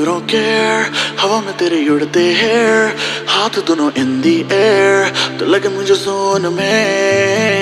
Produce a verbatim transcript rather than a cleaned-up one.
you don't care, हवा में तेरे उड़ते hair, हाथ दोनों in the air, तो लगे मुझे zone में